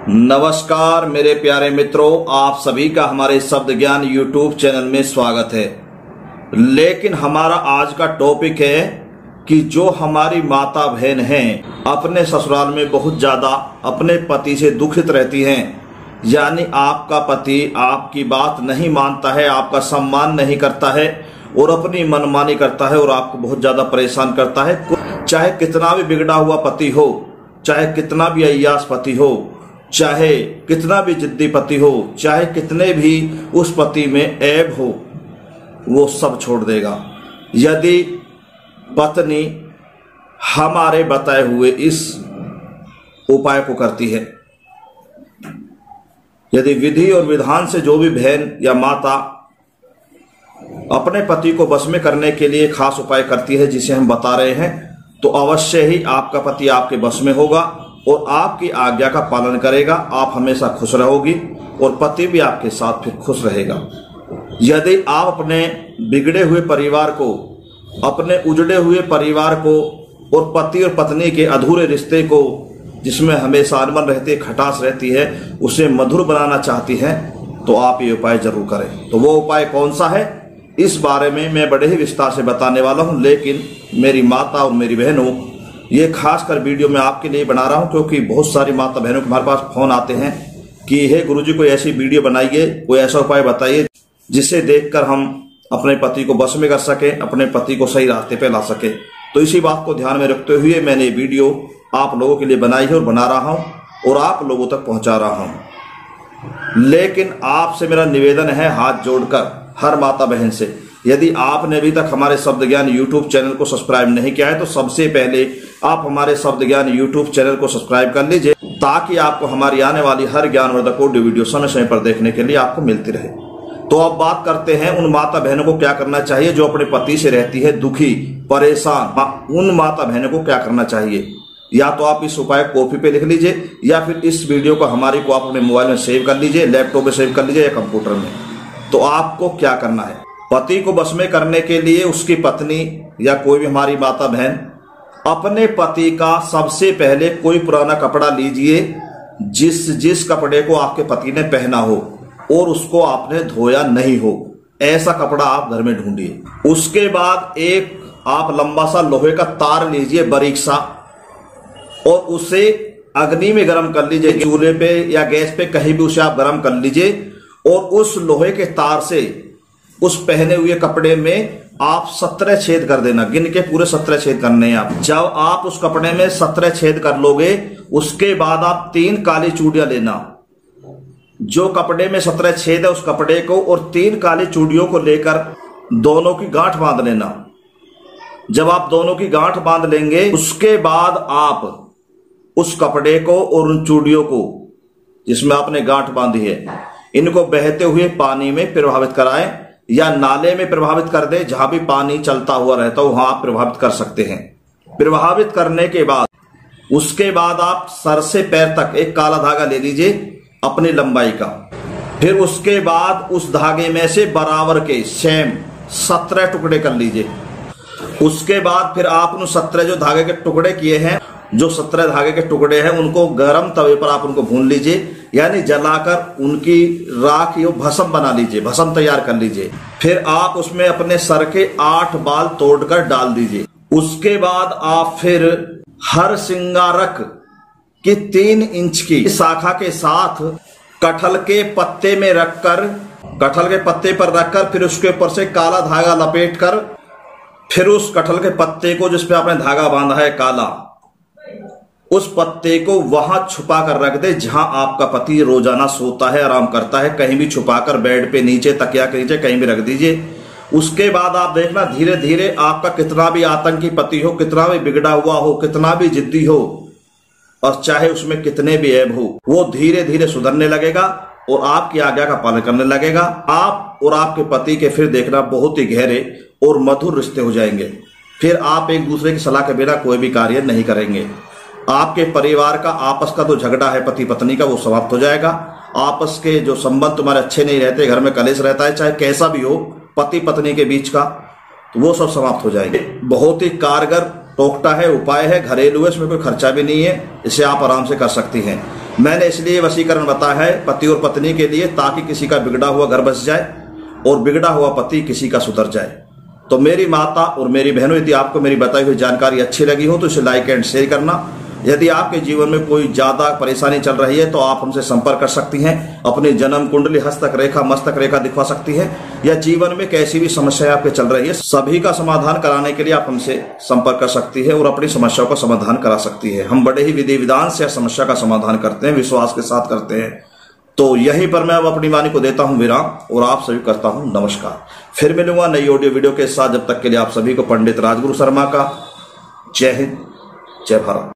नमस्कार मेरे प्यारे मित्रों, आप सभी का हमारे शब्द ज्ञान यूट्यूब चैनल में स्वागत है। लेकिन हमारा आज का टॉपिक है कि जो हमारी माता बहन हैं अपने ससुराल में बहुत ज्यादा अपने पति से दुखित रहती हैं, यानी आपका पति आपकी बात नहीं मानता है, आपका सम्मान नहीं करता है और अपनी मनमानी करता है और आपको बहुत ज्यादा परेशान करता है। चाहे कितना भी बिगड़ा हुआ पति हो, चाहे कितना भी अय्यास पति हो, चाहे कितना भी जिद्दी पति हो, चाहे कितने भी उस पति में ऐब हो, वो सब छोड़ देगा यदि पत्नी हमारे बताए हुए इस उपाय को करती है। यदि विधि और विधान से जो भी बहन या माता अपने पति को वश में करने के लिए खास उपाय करती है जिसे हम बता रहे हैं, तो अवश्य ही आपका पति आपके वश में होगा और आपकी आज्ञा का पालन करेगा। आप हमेशा खुश रहोगी और पति भी आपके साथ फिर खुश रहेगा। यदि आप अपने बिगड़े हुए परिवार को, अपने उजड़े हुए परिवार को और पति और पत्नी के अधूरे रिश्ते को, जिसमें हमेशा अनबन रहती है, खटास रहती है, उसे मधुर बनाना चाहती हैं, तो आप ये उपाय जरूर करें। तो वो उपाय कौन सा है, इस बारे में मैं बड़े ही विस्तार से बताने वाला हूं। लेकिन मेरी माता और मेरी बहनों, ये खास कर वीडियो मैं आपके लिए बना रहा हूं क्योंकि बहुत सारी माता बहनों के हमारे पास फोन आते हैं कि हे गुरुजी कोई ऐसी वीडियो बनाइए, कोई ऐसा उपाय बताइए जिसे देखकर हम अपने पति को वश में कर सके, अपने पति को सही रास्ते पे ला सके। तो इसी बात को ध्यान में रखते हुए मैंने वीडियो आप लोगों के लिए बनाई है और बना रहा हूं और आप लोगों तक पहुंचा रहा हूं। लेकिन आपसे मेरा निवेदन है हाथ जोड़कर हर माता बहन से, यदि आपने अभी तक हमारे शब्द ज्ञान यूट्यूब चैनल को सब्सक्राइब नहीं किया है तो सबसे पहले आप हमारे शब्द ज्ञान यूट्यूब चैनल को सब्सक्राइब कर लीजिए, ताकि आपको हमारी आने वाली हर ज्ञानवर्धक ऑडियो वीडियो समय समय पर देखने के लिए आपको मिलती रहे। तो अब बात करते हैं उन माता बहनों को क्या करना चाहिए जो अपने पति से रहती है दुखी, परेशान। उन माता बहनों को क्या करना चाहिए, या तो आप इस उपाय कॉपी पे लिख लीजिए या फिर इस वीडियो को हमारी को आप अपने मोबाइल में सेव कर लीजिए, लैपटॉप में सेव कर लीजिए या कंप्यूटर में। तो आपको क्या करना है, पति को वश में करने के लिए उसकी पत्नी या कोई भी हमारी माता बहन अपने पति का सबसे पहले कोई पुराना कपड़ा लीजिए जिस कपड़े को आपके पति ने पहना हो और उसको आपने धोया नहीं हो, ऐसा कपड़ा आप घर में ढूंढिए। उसके बाद एक आप लंबा सा लोहे का तार लीजिए, बारीक सा, और उसे अग्नि में गर्म कर लीजिए, चूल्हे पे या गैस पे कहीं भी उसे आप गर्म कर लीजिए और उस लोहे के तार से उस पहने हुए कपड़े में आप 17 छेद कर देना। गिन के पूरे 17 छेद करने हैं आप। जब आप उस कपड़े में 17 छेद कर लोगे, उसके बाद आप 3 काली चूड़ियां लेना। जो कपड़े में 17 छेद है उस कपड़े को और 3 काली चूड़ियों को लेकर दोनों की गांठ बांध लेना। जब आप दोनों की गांठ बांध लेंगे, उसके बाद आप उस कपड़े को और उन चूड़ियों को जिसमें आपने गांठ बांधी है, इनको बहते हुए पानी में प्रभावित कराएं या नाले में प्रभावित कर दे। जहां भी पानी चलता हुआ रहता हो वहां आप प्रभावित कर सकते हैं। प्रभावित करने के बाद उसके बाद आप सर से पैर तक एक काला धागा ले लीजिए अपनी लंबाई का। फिर उसके बाद उस धागे में से बराबर के सेम 17 टुकड़े कर लीजिए। उसके बाद फिर आप उन 17 जो धागे के टुकड़े किए हैं, जो 17 धागे के टुकड़े हैं, उनको गर्म तवे पर आप उनको भून लीजिए, यानी जलाकर उनकी राख या भस्म बना लीजिए, भस्म तैयार कर लीजिए। फिर आप उसमें अपने सर के 8 बाल तोड़कर डाल दीजिए। उसके बाद आप फिर हर सिंगारक की 3 इंच की शाखा के साथ कटहल के पत्ते में रखकर, कटहल के पत्ते पर रखकर फिर उसके ऊपर से काला धागा लपेट कर फिर उस कटहल के पत्ते को जिसपे आपने धागा बांधा है काला, उस पत्ते को वहां छुपा कर रख दे जहां आपका पति रोजाना सोता है, आराम करता है। कहीं भी छुपाकर बेड पे नीचे, तकिया के नीचे कहीं भी रख दीजिए। उसके बाद आप देखना धीरे धीरे आपका कितना भी आतंकी पति हो, कितना भी बिगड़ा हुआ हो, कितना भी जिद्दी हो और चाहे उसमें कितने भी ऐब हो, वो धीरे धीरे सुधरने लगेगा और आपकी आज्ञा का पालन करने लगेगा। आप और आपके पति के फिर देखना बहुत ही गहरे और मधुर रिश्ते हो जाएंगे। फिर आप एक दूसरे की सलाह के बिना कोई भी कार्य नहीं करेंगे। आपके परिवार का आपस का जो झगड़ा है पति पत्नी का, वो समाप्त हो जाएगा। आपस के जो संबंध तुम्हारे अच्छे नहीं रहते, घर में कलेश रहता है, चाहे कैसा भी हो पति पत्नी के बीच का, तो वो सब समाप्त हो जाएंगे। बहुत ही कारगर टोकटा है, उपाय है, घरेलू है, इसमें कोई खर्चा भी नहीं है, इसे आप आराम से कर सकती हैं। मैंने इसलिए वशीकरण बताया है पति और पत्नी के लिए, ताकि किसी का बिगड़ा हुआ घर बस जाए और बिगड़ा हुआ पति किसी का सुधर जाए। तो मेरी माता और मेरी बहनों, यदि आपको मेरी बताई हुई जानकारी अच्छी लगी हो तो इसे लाइक एंड शेयर करना। यदि आपके जीवन में कोई ज्यादा परेशानी चल रही है तो आप हमसे संपर्क कर सकती हैं। अपनी जन्म कुंडली, हस्तक रेखा, मस्तक रेखा दिखवा सकती हैं, या जीवन में कैसी भी समस्या आपके चल रही है सभी का समाधान कराने के लिए आप हमसे संपर्क कर सकती है और अपनी समस्याओं का समाधान करा सकती है। हम बड़े ही विधि विधान से समस्या का समाधान करते हैं, विश्वास के साथ करते हैं। तो यहीं पर मैं अब अपनी वाणी को देता हूं विराम और आप सभी करता हूं नमस्कार। फिर मिलूंगा नई ऑडियो वीडियो के साथ। जब तक के लिए आप सभी को पंडित राजगुरु शर्मा का जय हिंद, जय भारत।